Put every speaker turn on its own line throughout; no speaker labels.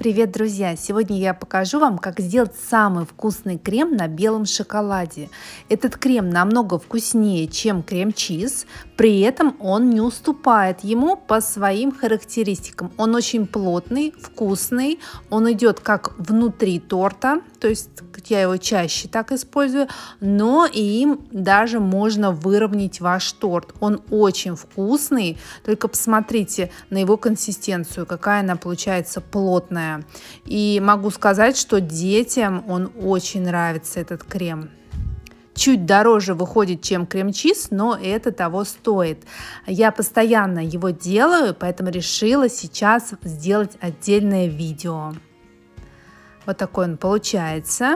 Привет, друзья! Сегодня я покажу вам, как сделать самый вкусный крем на белом шоколаде. Этот крем намного вкуснее, чем крем-чиз, при этом он не уступает ему по своим характеристикам. Он очень плотный, вкусный, он идет как внутри торта, то есть я его чаще так использую, но и им даже можно выровнять ваш торт. Он очень вкусный, только посмотрите на его консистенцию, какая она получается плотная. И могу сказать, что детям он очень нравится, этот крем. Чуть дороже выходит, чем крем-чиз, но это того стоит. Я постоянно его делаю, поэтому решила сейчас сделать отдельное видео. Вот такой он получается.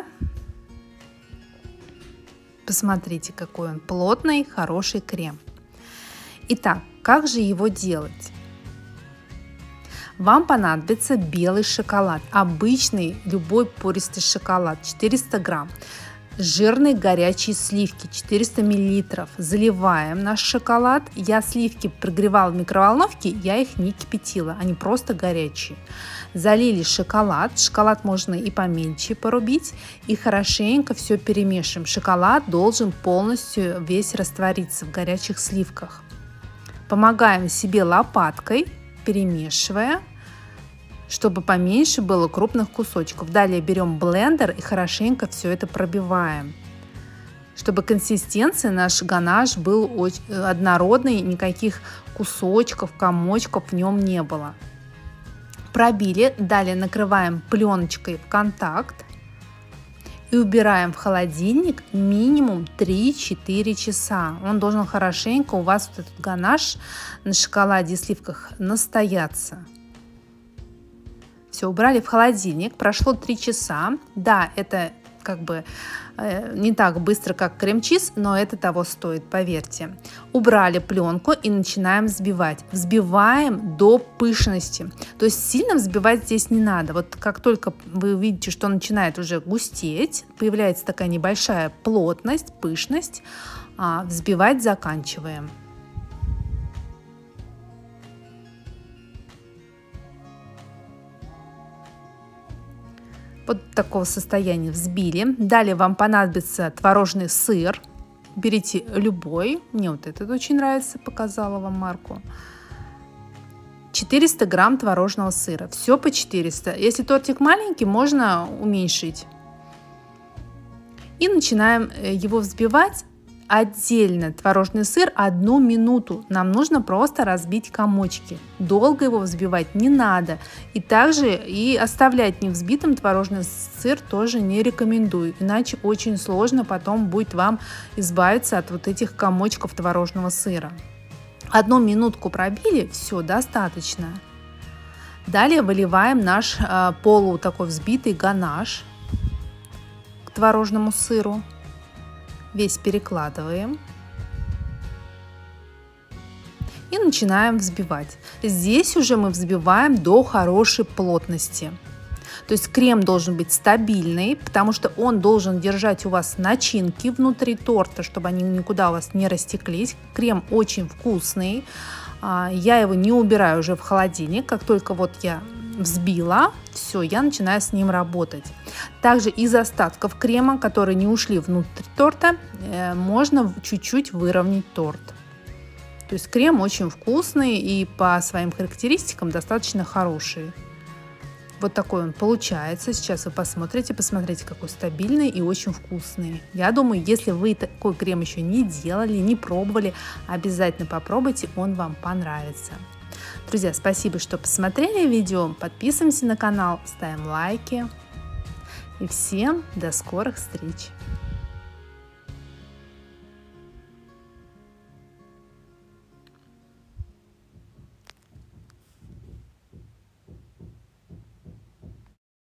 Посмотрите, какой он плотный, хороший крем. Итак, как же его делать? Вам понадобится белый шоколад, обычный любой пористый шоколад, 400 грамм. Жирные горячие сливки, 400 миллилитров. Заливаем наш шоколад. Я сливки прогревала в микроволновке, я их не кипятила, они просто горячие. Залили шоколад, шоколад можно и поменьше порубить, и хорошенько все перемешиваем. Шоколад должен полностью весь раствориться в горячих сливках. Помогаем себе лопаткой, перемешивая, чтобы поменьше было крупных кусочков. Далее берем блендер и хорошенько все это пробиваем, чтобы консистенция, наш ганаш был однородный, никаких кусочков, комочков в нем не было. Пробили, далее накрываем пленочкой в контакт и убираем в холодильник минимум 3-4 часа. Он должен хорошенько у вас вот этот ганаш на шоколаде и сливках настояться. Все, убрали в холодильник, прошло 3 часа. Да, это как бы не так быстро, как крем-чиз, но это того стоит, поверьте. Убрали пленку и начинаем взбивать. Взбиваем до пышности. То есть сильно взбивать здесь не надо. Вот как только вы увидите, что начинает уже густеть, появляется такая небольшая плотность, пышность, взбивать заканчиваем. Вот такого состояния взбили. Далее вам понадобится творожный сыр. Берите любой. Мне вот этот очень нравится, показала вам марку. 400 грамм творожного сыра. Все по 400. Если тортик маленький, можно уменьшить. И начинаем его взбивать. Отдельно творожный сыр 1 минуту. Нам нужно просто разбить комочки. Долго его взбивать не надо. И также и оставлять невзбитым творожный сыр тоже не рекомендую. Иначе очень сложно потом будет вам избавиться от вот этих комочков творожного сыра. 1 минутку пробили, все, достаточно. Далее выливаем наш полу такой взбитый ганаш к творожному сыру. Весь перекладываем и начинаем взбивать. Здесь уже мы взбиваем до хорошей плотности. То есть крем должен быть стабильный, потому что он должен держать у вас начинки внутри торта, чтобы они никуда у вас не растеклись. Крем очень вкусный. Я его не убираю уже в холодильник. Как только вот я взбила, все, я начинаю с ним работать. Также из остатков крема, которые не ушли внутрь торта, можно чуть-чуть выровнять торт. То есть крем очень вкусный и по своим характеристикам достаточно хороший. Вот такой он получается. Сейчас вы посмотрите, какой стабильный и очень вкусный. Я думаю, если вы такой крем еще не делали, не пробовали, обязательно попробуйте, он вам понравится. Друзья, спасибо, что посмотрели видео. Подписываемся на канал, ставим лайки. И всем до скорых встреч!